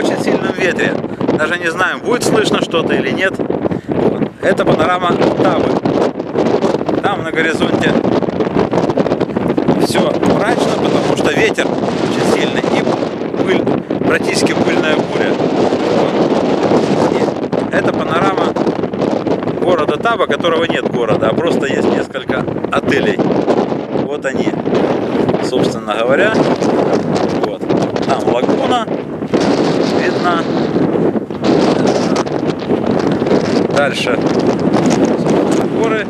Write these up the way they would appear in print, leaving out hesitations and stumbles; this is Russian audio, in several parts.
очень сильном ветре. Даже не знаем, будет слышно что-то или нет. Вот. Это панорама Тавы. Там на горизонте все мрачно, потому что ветер очень сильный и пыль, практически пыльная буря. И это панорама города Таба, которого нет города, а просто есть несколько отелей. Вот они, собственно говоря. Вот. Там лагуна видна. Дальше горы.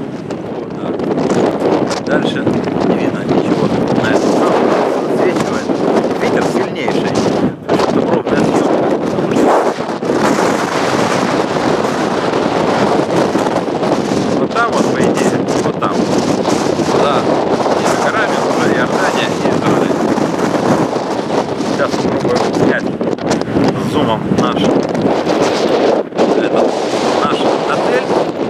Дальше не видно ничего. На этом самом отсвечивает. Ветер сильнейший. Это пробная съемка. Вот там вот, по идее, вот там. Да. И за горами уже Иордания и Израиль. Сейчас попробую снять зумом наш отель.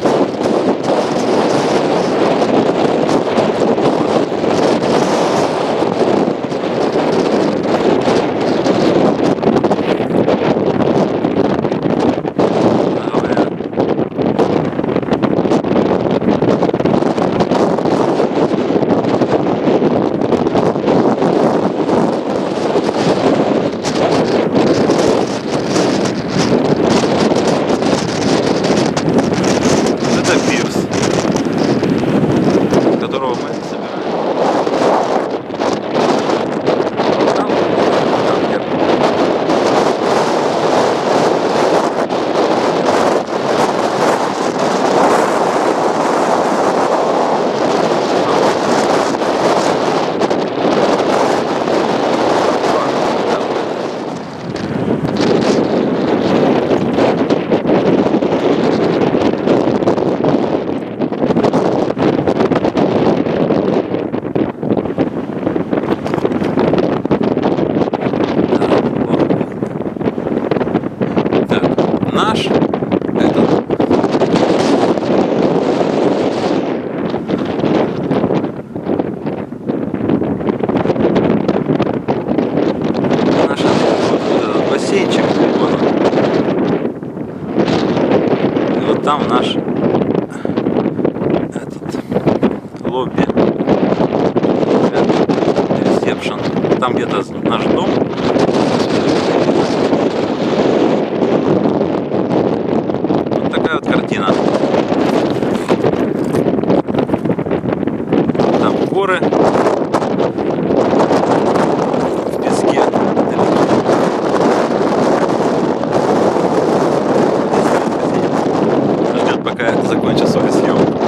Наш этот бассейнчик, вот. И вот там наш этот лобби, ресепшн, там где-то наш дом. Такая вот картина. Там горы в песке. Ждет, пока закончится свою съемку.